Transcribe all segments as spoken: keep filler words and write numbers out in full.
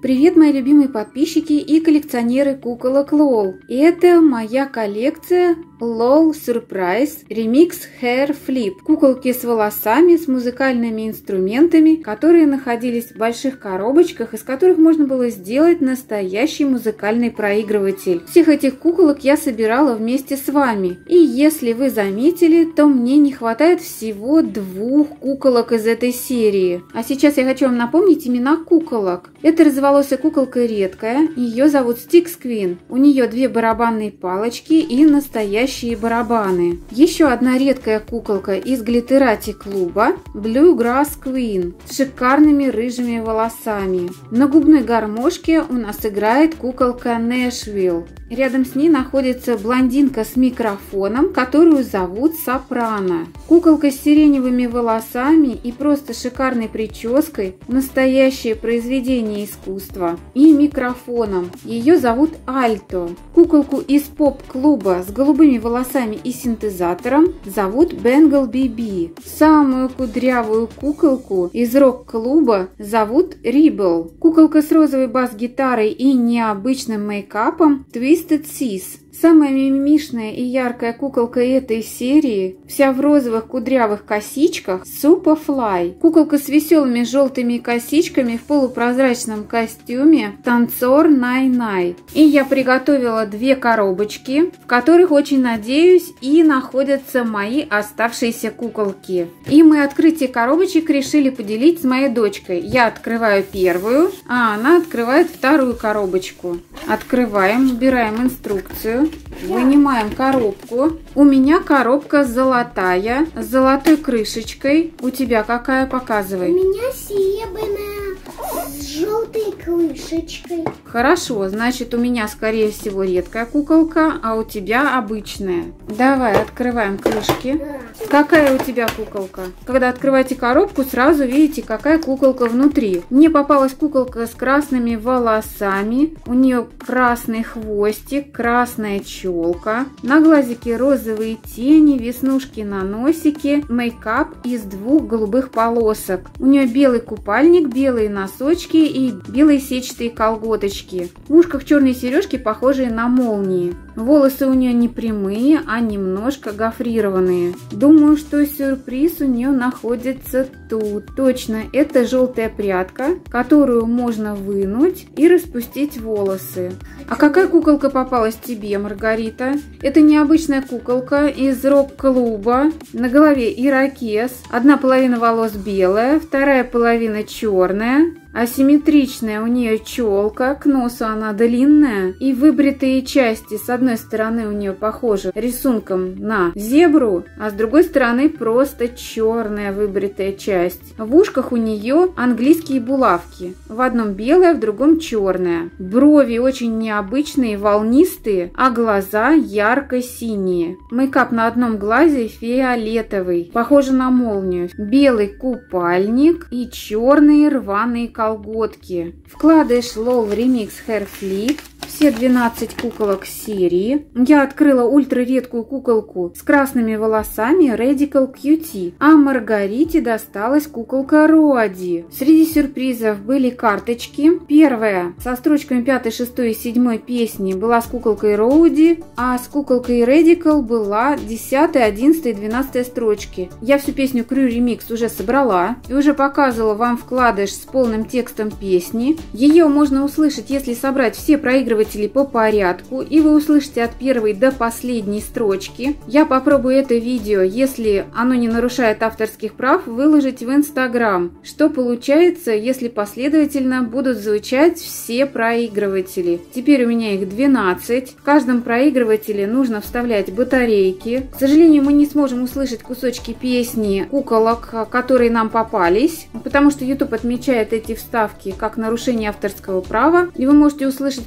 Привет, мои любимые подписчики и коллекционеры куколок лол. Это моя коллекция лол Surprise Remix Hair Flip. Куколки с волосами, с музыкальными инструментами, которые находились в больших коробочках, из которых можно было сделать настоящий музыкальный проигрыватель. Всех этих куколок я собирала вместе с вами. И если вы заметили, то мне не хватает всего двух куколок из этой серии. А сейчас я хочу вам напомнить имена куколок. Это розоволосая куколка редкая, ее зовут Stix Queen. У нее две барабанные палочки и настоящие барабаны. Еще одна редкая куколка из глиттерати клуба Bluegrass Queen с шикарными рыжими волосами. На губной гармошке у нас играет куколка Nashville. Рядом с ней находится блондинка с микрофоном, которую зовут Сопрано. Куколка с сиреневыми волосами и просто шикарной прической – настоящее произведение искусства. И микрофоном. Ее зовут Альто. Куколку из поп-клуба с голубыми волосами и синтезатором зовут Bengal би би. Самую кудрявую куколку из рок-клуба зовут Rebel. Куколка с розовой бас-гитарой и необычным мейкапом Twisted Sis. Самая мимимишная и яркая куколка этой серии, вся в розовых кудрявых косичках, Superfly. Куколка с веселыми желтыми косичками в полупрозрачном костюме, танцор Най-Най. И я приготовила две коробочки, в которых, очень надеюсь, и находятся мои оставшиеся куколки. И мы открытие коробочек решили поделить с моей дочкой. Я открываю первую, а она открывает вторую коробочку. Открываем, убираем инструкцию. Вынимаем коробку. У меня коробка золотая, с золотой крышечкой. У тебя какая? Показывай. У меня серебряная с желтой крышечкой. Хорошо, значит, у меня, скорее всего, редкая куколка, а у тебя обычная. Давай, открываем крышки. Какая у тебя куколка? Когда открываете коробку, сразу видите, какая куколка внутри. Мне попалась куколка с красными волосами. У нее красный хвостик, красная челка. На глазике розовые тени, веснушки на носике, мейкап из двух голубых полосок. У нее белый купальник, белые носочки и белые сетчатые колготочки. В ушках черные сережки, похожие на молнии. Волосы у нее не прямые, а немножко гофрированные. Думаю, что сюрприз у нее находится тут. Точно, это желтая прядка, которую можно вынуть и распустить волосы. А какая куколка попалась тебе, Маргарита? Это необычная куколка из рок-клуба. На голове ирокез. Одна половина волос белая, вторая половина черная. Асимметричная у нее челка, к носу она длинная, и выбритые части с одной стороны у нее похожи рисунком на зебру, а с другой стороны просто черная выбритая часть. В ушках у нее английские булавки, в одном белая, в другом черная. Брови очень необычные, волнистые, а глаза ярко-синие. Мейкап на одном глазе фиолетовый, похоже на молнию. Белый купальник и черные рваные колготки. Колготки. Вкладыш лол Remix Hair Flip. Все двенадцать куколок серии. Я открыла ультраредкую куколку с красными волосами Radical Cutie, а Маргарите досталась куколка Роди. Среди сюрпризов были карточки. Первая со строчками пятой, шестой и седьмой песни была с куколкой Роди, а с куколкой Radical была десятая, одиннадцатая и двенадцатая строчки. Я всю песню Crew Remix уже собрала и уже показывала вам вкладыш с полным текстом песни. Ее можно услышать, если собрать все проигрыватели по порядку, и вы услышите от первой до последней строчки. Я попробую это видео, если оно не нарушает авторских прав, выложить в Инстаграм. Что получается, если последовательно будут звучать все проигрыватели? Теперь у меня их двенадцать. В каждом проигрывателе нужно вставлять батарейки. К сожалению, мы не сможем услышать кусочки песни куколок, которые нам попались, потому что YouTube отмечает эти вставки как нарушение авторского права, и вы можете услышать полную песню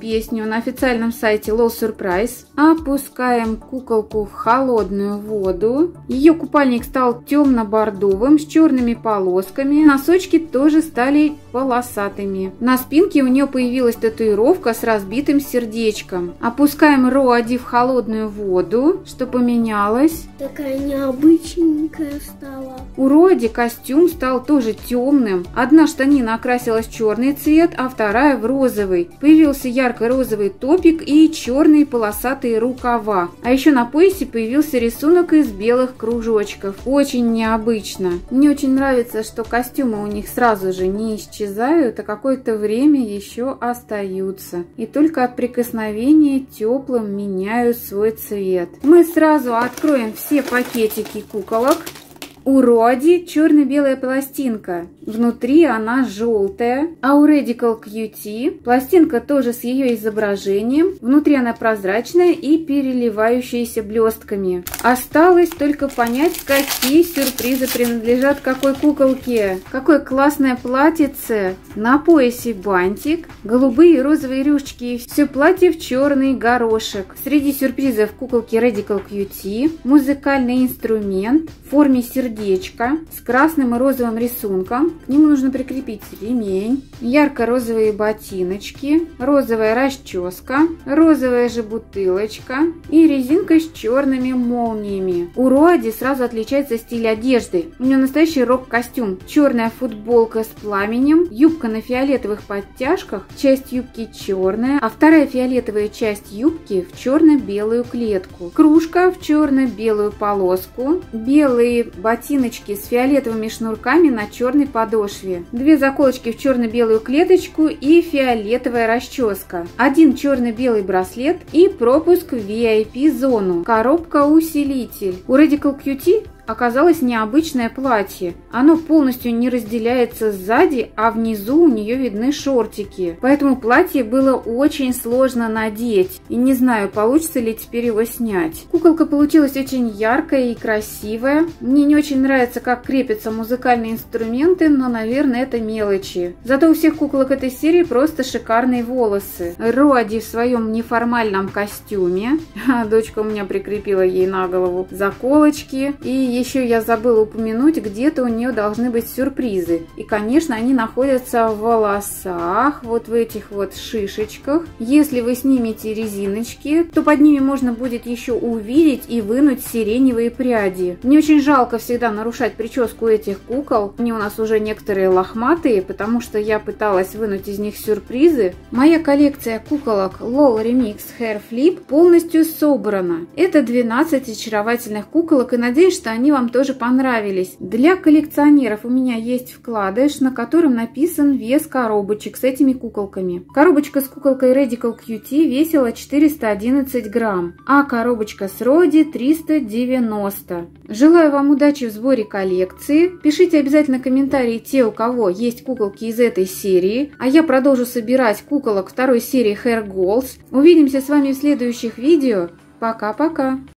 песню на официальном сайте Lol Surprise. Опускаем куколку в холодную воду. Ее купальник стал темно-бордовым с черными полосками. Носочки тоже стали полосатыми. На спинке у нее появилась татуировка с разбитым сердечком. Опускаем Роди в холодную воду. Что поменялось? Такая необычненькая стала. У Роди костюм стал тоже темным. Одна штанина окрасилась в черный цвет, а вторая в розовый. Появился ярко-розовый топик и черные полосатые рукава. А еще на поясе появился рисунок из белых кружочков. Очень необычно. Мне очень нравится, что костюмы у них сразу же не исчезают, а какое-то время еще остаются. И только от прикосновения теплым меняют свой цвет. Мы сразу откроем все пакетики куколок. У Роди черно-белая пластинка. Внутри она желтая. А у Radical Cutie пластинка тоже с ее изображением. Внутри она прозрачная и переливающаяся блестками. Осталось только понять, какие сюрпризы принадлежат какой куколке. Какое классное платьице. На поясе бантик. Голубые и розовые рюшечки. Все платье в черный горошек. Среди сюрпризов куколки Radical Cutie музыкальный инструмент в форме сердечка. Сердечко с красным и розовым рисунком. К нему нужно прикрепить ремень, ярко-розовые ботиночки, розовая расческа, розовая же бутылочка и резинка с черными молниями. У Роди сразу отличается стиль одежды. У нее настоящий рок-костюм. Черная футболка с пламенем, юбка на фиолетовых подтяжках, часть юбки черная, а вторая фиолетовая часть юбки в черно-белую клетку. Кружка в черно-белую полоску, белые ботинки ботиночки с фиолетовыми шнурками на черной подошве, две заколочки в черно-белую клеточку и фиолетовая расческа, один черно-белый браслет и пропуск в ви ай пи-зону, коробка-усилитель. У Radical Cutie оказалось необычное платье. Оно полностью не разделяется сзади, а внизу у нее видны шортики. Поэтому платье было очень сложно надеть. И не знаю, получится ли теперь его снять. Куколка получилась очень яркая и красивая. Мне не очень нравится, как крепятся музыкальные инструменты, но, наверное, это мелочи. Зато у всех куколок этой серии просто шикарные волосы. Роди в своем неформальном костюме. Дочка у меня прикрепила ей на голову заколочки. И еще я забыла упомянуть, где-то у нее должны быть сюрпризы. И, конечно, они находятся в волосах, вот в этих вот шишечках. Если вы снимете резиночки, то под ними можно будет еще увидеть и вынуть сиреневые пряди. Мне очень жалко всегда нарушать прическу этих кукол. Они у нас уже некоторые лохматые, потому что я пыталась вынуть из них сюрпризы. Моя коллекция куколок Lol Remix Hair Flip полностью собрана. Это двенадцать очаровательных куколок, и надеюсь, что они Они вам тоже понравились. Для коллекционеров у меня есть вкладыш, на котором написан вес коробочек с этими куколками. Коробочка с куколкой Radical Cutie весила четыреста одиннадцать грамм, а коробочка с Роди триста девяносто. Желаю вам удачи в сборе коллекции. Пишите обязательно комментарии те, у кого есть куколки из этой серии. А я продолжу собирать куколок второй серии Hair Goals. Увидимся с вами в следующих видео. Пока-пока!